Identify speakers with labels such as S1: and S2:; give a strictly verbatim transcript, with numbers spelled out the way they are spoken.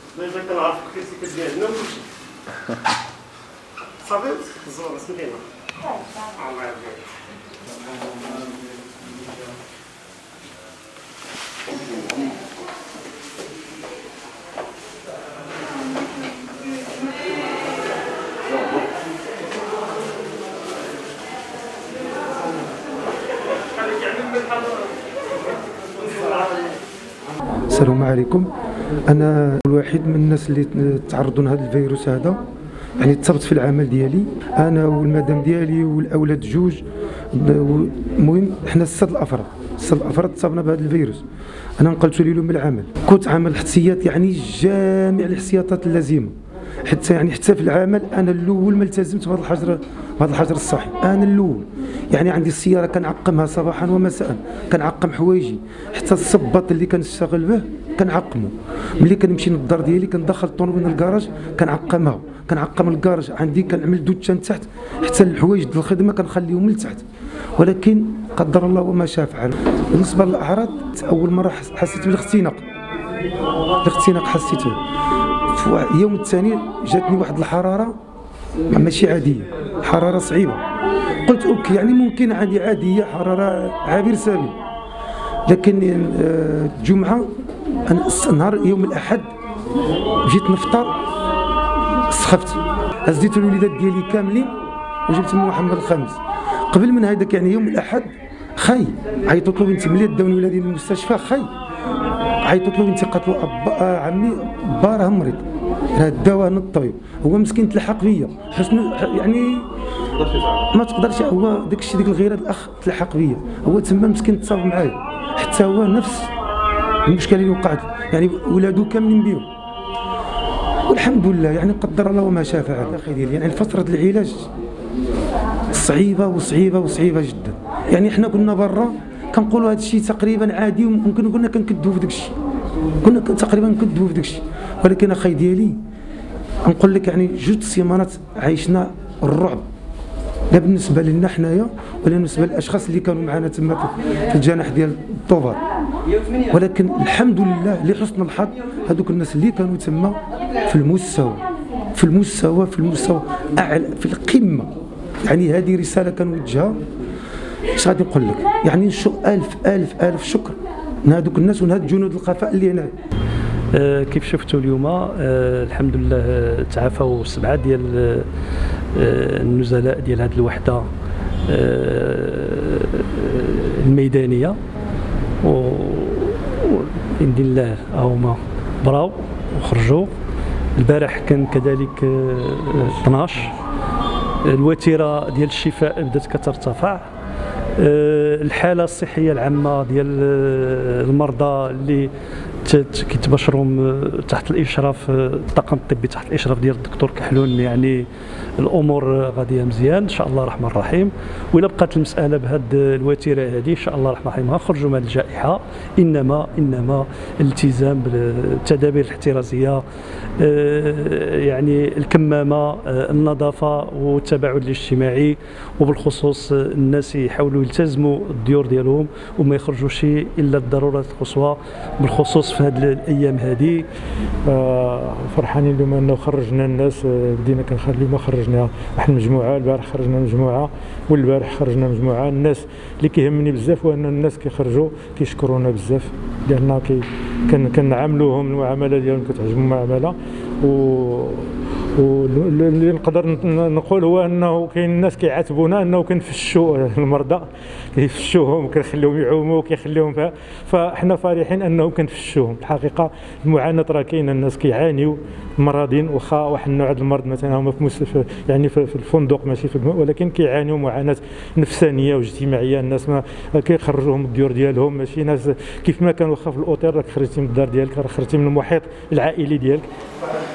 S1: دابا كنعرف الكريتيك ديالنا وكلشي صافي زوين سميتينا الله يرضيك.
S2: السلام عليكم. انا واحد من الناس اللي تعرضوا لهذا الفيروس هذا، يعني تصبت في العمل ديالي انا والمدام ديالي والاولاد جوج. المهم حنا ست الافراد ست الافراد تصابنا بهذا الفيروس. انا نقلت لهم من العمل، كنت عامل احتياط يعني جامع الاحتياطات اللازمه، حتى يعني حتى في العمل انا الاول ما التزمت بهذا الحجر بهذا الحجر الصحي. انا الاول يعني عندي السياره كنعقمها صباحا ومساء، كنعقم حوايجي، حتى الصباط اللي كنشتغل به كنعقمه. ملي كنمشي للدار ديالي كندخل الطوموبيل من الكراج كنعقمها، كنعقم الكراج عندي، كنعمل دوتشا لتحت، حتى الحوايج ديال الخدمه كنخليهم لتحت. ولكن قدر الله وما شاء فعل. بالنسبه للاعراض، اول مره حسيت بالاختناق الاختناق حسيته في اليوم الثاني، جاتني واحد الحراره ماشي عاديه، حراره صعيبه. قلت اوكي يعني ممكن عادي عاديه، حراره عابر سامي. لكن الجمعه نهار يوم الاحد جيت نفطر سخفت، هزيت الوليدات ديالي كاملين وجبت من محمد الخامس. قبل من هذاك يعني يوم الاحد خاي عيطت له بنتي ملي داوني ولادي للمستشفى، خاي عيطت له بنتي قالت له ابا آه عمي با راه مريض، راه الدواء نطيو. هو مسكين تلحق بيا حسن يعني ما تقدرش، هو داك الشيء ديك الغيره الاخ تلحق بيا، هو تما مسكين تصاب معايا، حتى هو نفس المشكله اللي وقعت يعني ولادو كاملين بيهم. والحمد لله يعني قدر الله وما شاء فعل. اخي ديالي يعني فتره العلاج صعيبه وصعيبه وصعيبه جدا. يعني حنا كنا برا كنقولوا هذا الشيء تقريبا عادي، وممكن كنا كنكذبوا في داك الشيء، كنا تقريبا نكذبوا في داك الشيء. ولكن اخي ديالي نقول لك يعني جوج سيمانات عايشنا الرعب، لا بالنسبه لنا حنايا ولا بالنسبه للاشخاص اللي كانوا معنا تما في الجناح ديال الطوفان. ولكن الحمد لله لحسن الحظ هذوك الناس اللي كانوا تما في المستوى في المستوى في المستوى اعلى في القمه. يعني هذه رساله كنوجهها، اش غادي نقول لك، يعني نشو الف الف الف شكر لهذوك الناس ولهاد جنود الخفاء اللي هنا.
S3: أه كيف شفتوا اليوم أه الحمد لله تعافوا سبعه ديال أه النزلاء ديال هذه الوحده أه الميدانيه، وبإذن الله هما براو وخرجوا. البارح كان كذلك أه اثناش. الوتيره ديال الشفاء بدات كترتفع. الحاله الصحيه العامه ديال المرضى اللي كيتبشروا تحت الاشراف الطاقم الطبي، تحت الاشراف ديال الدكتور كحلون، يعني الامور غاديه مزيان ان شاء الله الرحمن الرحيم. والا بقات المساله بهذه الوتيره هذه ان شاء الله الرحمن الرحيم غنخرجوا من هذه الجائحه. انما انما الالتزام بالتدابير الاحترازيه، يعني الكمامه، النظافه والتباعد الاجتماعي، وبالخصوص الناس يحاولوا يلتزموا الديور ديالهم وما يخرجوش الا الضرورات القصوى، بالخصوص في هذه الايام هذه.
S4: آه فرحانين اليوم انه خرجنا الناس، بدينا كنخليو ما خرجنا واحد المجموعه، البارح خرجنا مجموعه والبارح خرجنا مجموعه. الناس اللي كيهمني بزاف هو ان الناس كيخرجوا كيشكرونا بزاف، لان كنعاملوهم المعامله ديالهم كتعجبهم المعامله. و واللي نقدر نقول هو انه كاين الناس كيعاتبونا انه كنفشوا المرضى، كيفشوهم كنخليهم يعوموا كيخليهم فيها، فاحنا فرحين انه كنفشوهم. الحقيقه المعاناه راه كاينه، الناس كيعانيوا مرضين، واخا واحد النوع ديال المرض مثلا هما في مستشفى يعني في الفندق ماشي في الماء، ولكن كيعانيوا معاناه نفسانيه واجتماعيه. الناس ما كيخرجوهم من الديور ديالهم، ماشي ناس كيف ما كانوا واخا في الاوتيل راك خرجتي من الدار ديالك، راه خرجتي من المحيط العائلي ديالك.